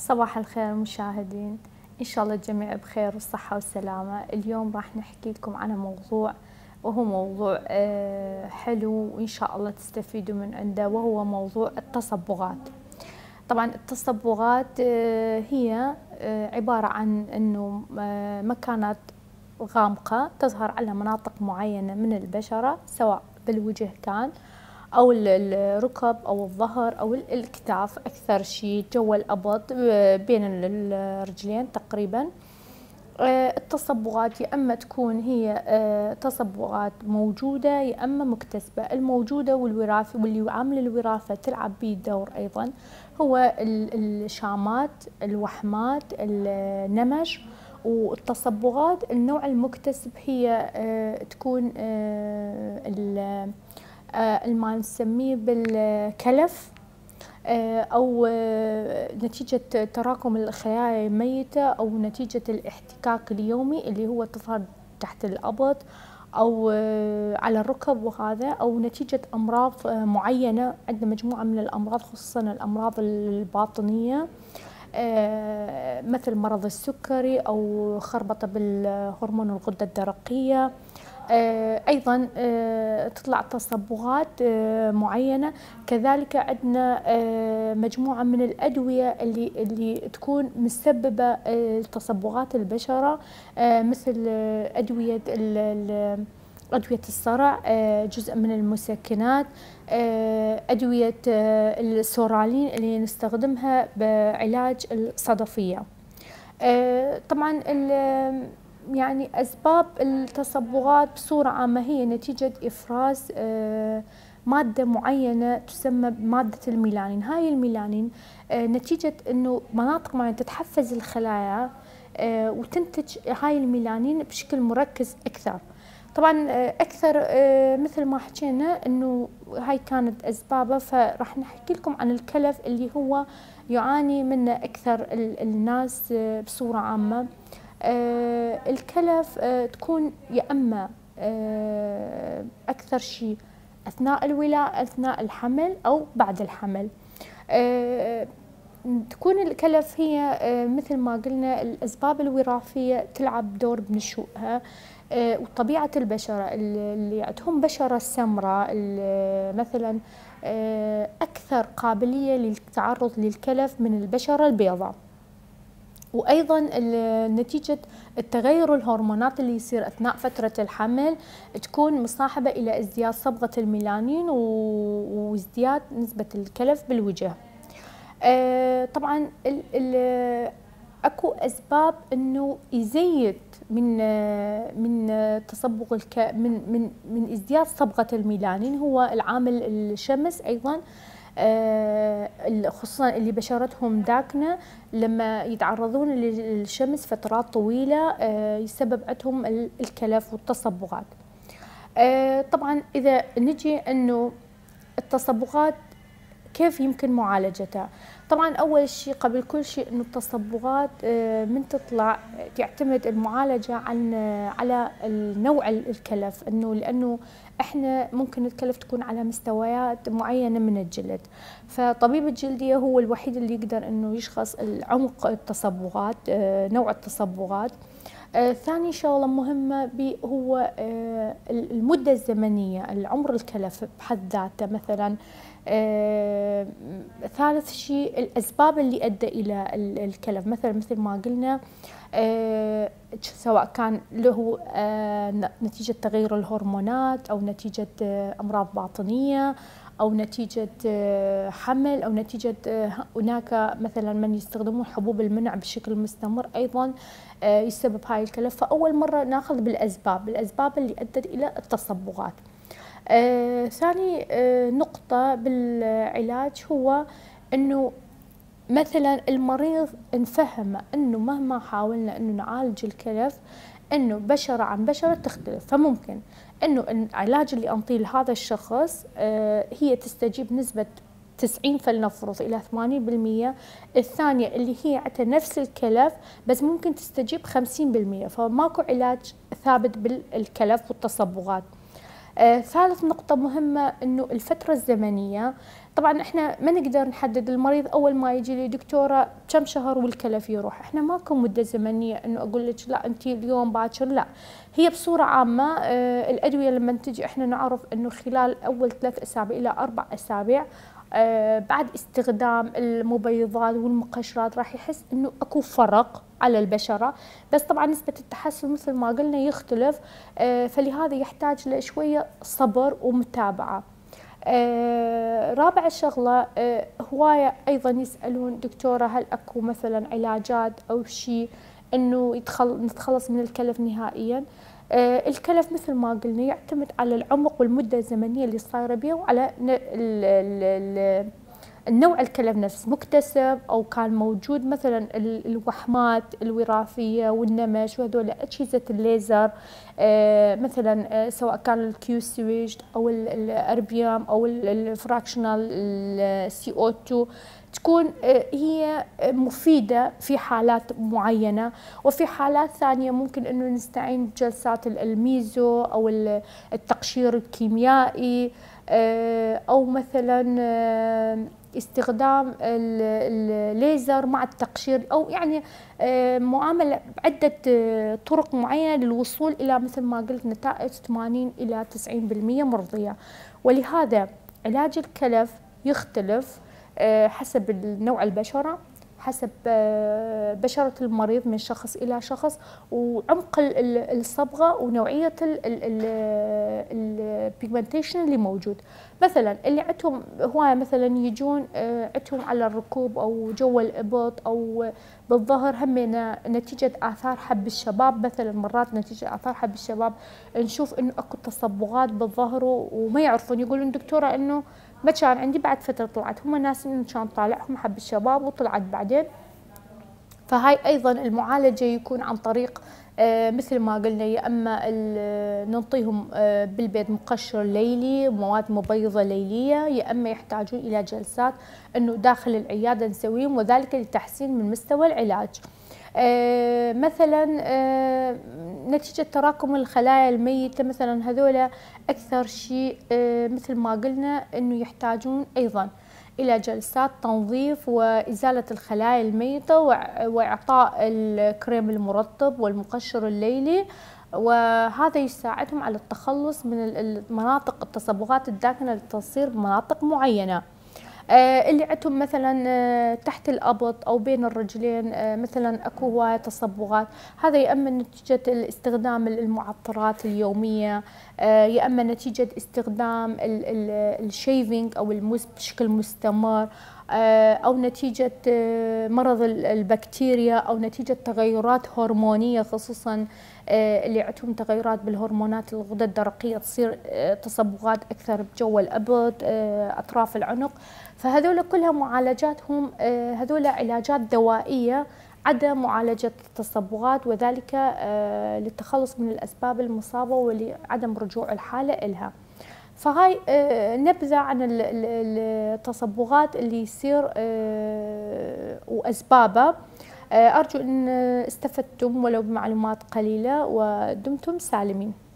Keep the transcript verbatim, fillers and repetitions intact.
صباح الخير مشاهدين، إن شاء الله الجميع بخير والصحة والسلامة. اليوم راح نحكي لكم عن موضوع وهو موضوع آه، حلو وإن شاء الله تستفيدوا من عنده، وهو موضوع التصبغات. طبعا التصبغات آه، هي آه، عبارة عن أنه آه، مكانات غامقة تظهر على مناطق معينة من البشرة، سواء بالوجه كان أو الركب أو الظهر أو الأكتاف، أكثر شيء جو الأبط بين الرجلين تقريبا. التصبغات يا أما تكون هي تصبغات موجودة يا أما مكتسبة. الموجودة والوراثة واللي عامل الوراثة تلعب به دور أيضا هو الشامات، الوحمات، النمش. والتصبغات النوع المكتسب هي تكون ما نسميه بالكلف، أو نتيجة تراكم الخلايا الميتة، أو نتيجة الاحتكاك اليومي اللي هو تظهر تحت الأبط أو على الركب، وهذا أو نتيجة أمراض معينة. عندنا مجموعة من الأمراض خصوصا الأمراض الباطنية، مثل مرض السكري أو خربطة بالهرمون الغدة الدرقية. أيضا تطلع تصبغات معينة. كذلك عندنا مجموعة من الأدوية اللي اللي تكون مسببة تصبغات البشرة، مثل أدوية أدوية الصرع، جزء من المسكنات، أدوية السورالين اللي نستخدمها بعلاج الصدفية. طبعا يعني أسباب التصبغات بصورة عامة هي نتيجة إفراز مادة معينة تسمى مادة الميلانين. هاي الميلانين نتيجة أنه مناطق معينة تتحفز الخلايا وتنتج هاي الميلانين بشكل مركز أكثر. طبعا أكثر مثل ما حكينا أنه هاي كانت أسبابه، فراح نحكي لكم عن الكلف اللي هو يعاني منه أكثر الناس بصورة عامة. آه الكلف آه تكون يا أما آه أكثر شيء أثناء الولادة، أثناء الحمل أو بعد الحمل. آه تكون الكلف هي آه مثل ما قلنا الأسباب الوراثية تلعب دور بنشوئها، آه وطبيعة البشرة اللي عندهم بشرة سمراء مثلا آه أكثر قابلية للتعرض للكلف من البشرة البيضاء. وأيضا نتيجة التغير الهرمونات اللي يصير أثناء فترة الحمل تكون مصاحبة إلى ازدياد صبغة الميلانين وازدياد نسبة الكلف بالوجه. آه طبعا ال ال اكو اسباب انه يزيد من من تصبغ الك من من من ازدياد صبغة الميلانين، هو العامل الشمس ايضا، خصوصا اللي بشرتهم داكنه لما يتعرضون للشمس فترات طويله يسبب عندهم الكلف والتصبغات. طبعا اذا نجي انه التصبغات كيف يمكن معالجتها؟ طبعا اول شيء قبل كل شيء انه التصبغات من تطلع تعتمد المعالجه عن على نوع الكلف، انه لانه احنا ممكن الكلف تكون على مستويات معينه من الجلد، فطبيب الجلديه هو الوحيد اللي يقدر انه يشخص العمق التصبغات، نوع التصبغات. آه، ثاني شغلة مهمة بي هو آه، المدة الزمنية، العمر الكلف بحد ذاته مثلا. آه، ثالث شيء الأسباب اللي أدى إلى الكلف، مثلا مثل ما قلنا آه، سواء كان له آه، نتيجة تغير الهرمونات أو نتيجة آه، أمراض باطنية أو نتيجة حمل أو نتيجة هناك مثلا من يستخدمون حبوب المنع بشكل مستمر أيضا يسبب هاي الكلف. فأول مرة ناخذ بالأسباب الأسباب اللي أدت إلى التصبغات. آه، ثاني آه، نقطة بالعلاج هو أنه مثلا المريض نفهم أنه مهما حاولنا أنه نعالج الكلف أنه بشرة عن بشرة تختلف، فممكن أنه العلاج اللي أنطيه لهذا الشخص آه هي تستجيب نسبة تسعين فلنفرض إلى ثمانين بالمئة، الثانية اللي هي عندها نفس الكلف بس ممكن تستجيب خمسين بالمئة، فماكو علاج ثابت بالكلف والتصبغات. آه ثالث نقطة مهمة أنه الفترة الزمنية، طبعا احنا ما نقدر نحدد المريض اول ما يجي لي دكتوره كم شهر والكلف يروح، احنا ماكو مده زمنيه انه اقول لك لا انت اليوم باكر، لا. هي بصوره عامه آه الادويه لما تجي احنا نعرف انه خلال اول ثلاث اسابيع الى اربع اسابيع آه بعد استخدام المبيضات والمقشرات راح يحس انه اكو فرق على البشره، بس طبعا نسبه التحسن مثل ما قلنا يختلف، آه فلهذا يحتاج لشويه صبر ومتابعه. آه رابع شغله آه هوايه ايضا يسالون دكتوره هل اكو مثلا علاجات او شيء انه يتخل نتخلص من الكلف نهائيا. آه الكلف مثل ما قلنا يعتمد على العمق والمده الزمنيه اللي صايره بيه وعلى ال ال ال النوع الكلف نفسه، مكتسب او كان موجود مثلا الوحمات الوراثيه والنمش وهذول اجهزه الليزر آه مثلا آه سواء كان الكيو سويج او الاربيام او الفراكشنال السي او اثنين تكون آه هي مفيده في حالات معينه، وفي حالات ثانيه ممكن انه نستعين بجلسات الميزو او التقشير الكيميائي آه او مثلا آه استخدام الليزر مع التقشير او يعني معامله بعده طرق معينه للوصول الى مثل ما قلت نتائج ثمانين الى تسعين بالمئة مرضيه. ولهذا علاج الكلف يختلف حسب نوع البشره، حسب بشرة المريض من شخص إلى شخص، وعمق الصبغة ونوعية البيجمنتيشن اللي موجود. مثلا اللي عندهم هواية مثلا يجون عندهم على الركوب أو جو الإبط أو بالظهر همنا نتيجة آثار حب الشباب، مثلا مرات نتيجة آثار حب الشباب نشوف إنه أكو تصبغات بالظهر وما يعرفون، يقولون دكتورة إنه ما كان عندي بعد فترة طلعت، هم ناس إنه كان طالعهم حب الشباب وطلعت بعدين. فهاي أيضا المعالجة يكون عن طريق آه مثل ما قلنا يا أما ننطيهم آه بالبيت مقشر ليلي مواد مبيضة ليلية، يا أما يحتاجون إلى جلسات إنه داخل العيادة نسويهم، وذلك لتحسين من مستوى العلاج. آه مثلا آه نتيجة تراكم الخلايا الميتة مثلا هذولا أكثر شيء آه مثل ما قلنا إنه يحتاجون أيضا إلى جلسات تنظيف وإزالة الخلايا الميتة وإعطاء الكريم المرطب والمقشر الليلي، وهذا يساعدهم على التخلص من المناطق التصبغات الداكنة اللي تصير بمناطق معينة. آه اللي عندهم مثلا آه تحت الابط او بين الرجلين آه مثلا اكو هوايه تصبغات، هذا يا اما نتيجه استخدام المعطرات اليوميه، آه يا اما نتيجه استخدام الشيفينج او الموس بشكل مستمر، آه او نتيجه آه مرض البكتيريا، او نتيجه تغيرات هرمونيه خصوصا آه اللي عندهم تغيرات بالهرمونات الغدة الدرقية تصير آه تصبغات أكثر بجو الأبط آه أطراف العنق. فهذول كلها معالجاتهم آه هذول علاجات دوائية عدا معالجة التصبغات، وذلك آه للتخلص من الأسباب المصابة ولعدم رجوع الحالة إلها. فهاي آه نبذة عن التصبغات اللي يصير آه وأسبابها. أرجو أن استفدتم ولو بمعلومات قليلة ودمتم سالمين.